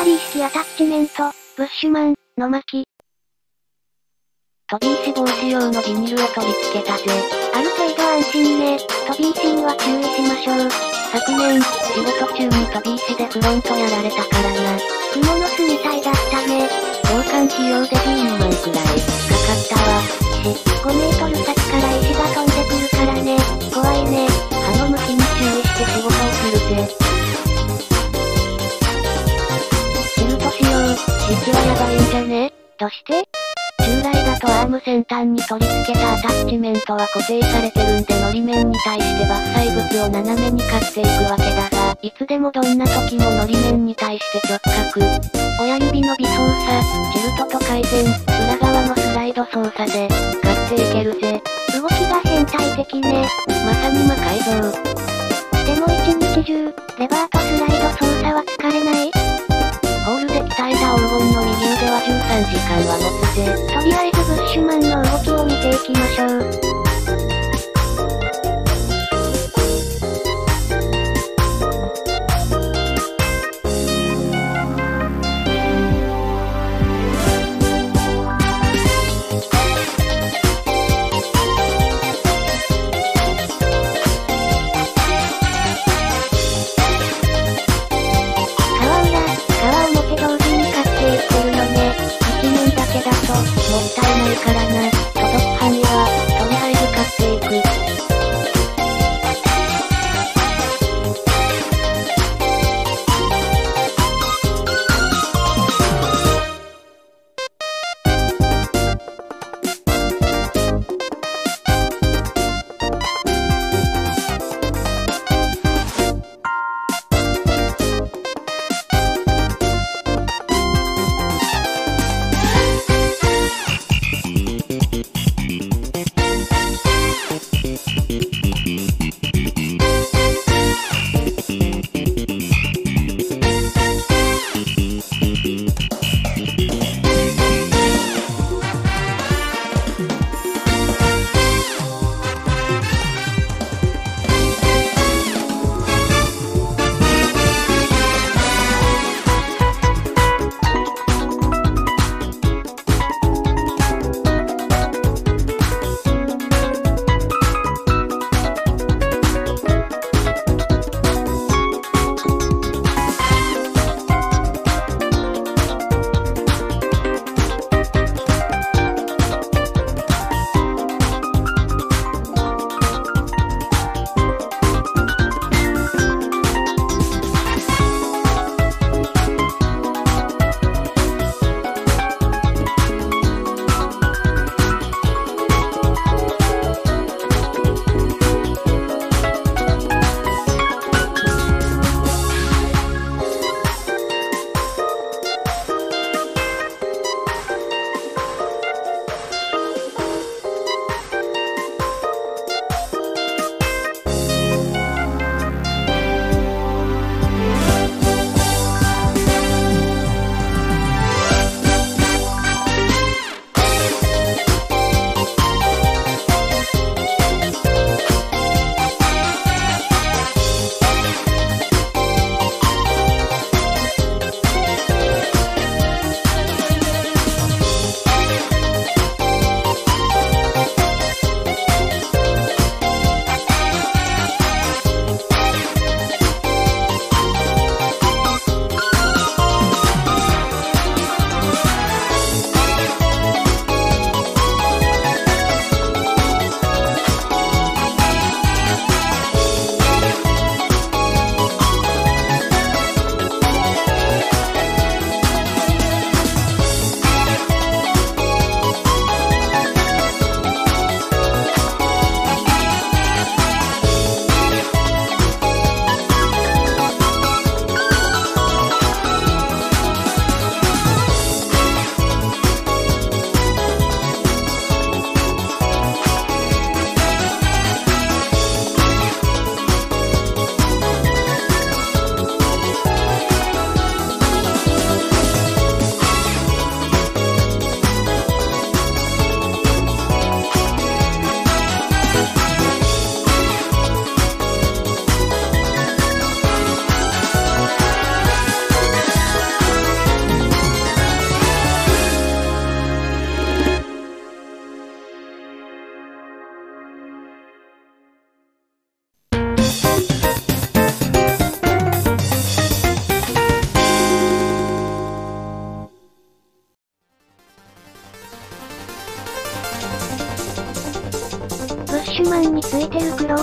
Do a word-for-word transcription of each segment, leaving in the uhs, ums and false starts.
リー式アタッチメント、ブッシュマン、の巻。 飛び石防止用のビニールを取り付けたぜ。 ある程度安心ね。飛び石には注意しましょう。 昨年、仕事中に飛び石でフロントやられたからな。 蜘蛛の巣みたいだったね。 交換費用でじゅうにまんくらい、かかったわ。 し、ごメートル先から石が飛んでくるからね。怖いね。 刃の向きに注意して仕事をするぜ。シルトしよう。質はやばいんじゃね？ どうして？ 従来だとアーム先端に取り付けたアタッチメントは固定されてるんで、のり面に対して伐採物を斜めにカっていくわけだが、いつでもどんな時ものり面に対して直角。親指の微操作、チルトと回転、裏側のスライド操作で、カっていけるぜ。 動きが変態的ね。 まさに魔改造。 でも一日中、レバーとスライド操作は疲れない？ ホールで鍛えた黄金の右腕はじゅうさんじかんは持つぜ。 とりあえずブッシュマンの動きを見ていきましょう。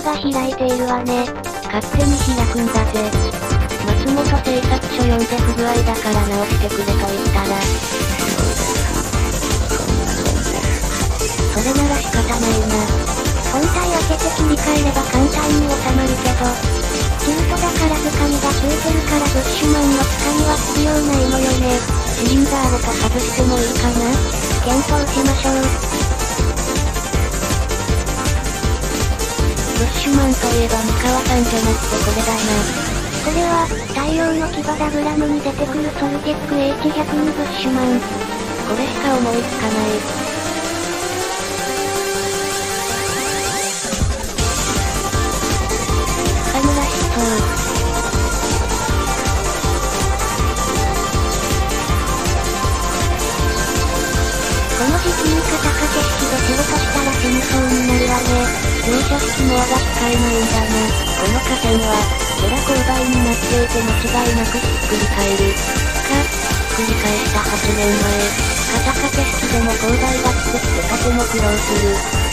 が開いているわね。 勝手に開くんだぜ。松本製作所呼んで不具合だから直してくれと言ったら。それなら仕方ないな。 本体開けて切り替えれば簡単に収まるけど、中途だから掴みがついてるからブッシュマンの掴みは必要ないのよね。 シリンダーごと外してもいいかな？ 検討しましょう。 ブッシュマンといえば三河さんじゃなくてこれだな。 これは、太陽の牙ダグラムに出てくるソルティック エイチひゃくに ブッシュマン。 これしか思いつかない。深村しそう。 この時期に肩掛け式で仕事したら死にそうになるわね。 乗車式も輪が使えないんだな。この架線は、えら勾配になっていて間違いなくひっくり返る。か、ひっくり返したはちねんまえ。肩掛け式でも勾配がきつくてとても苦労する。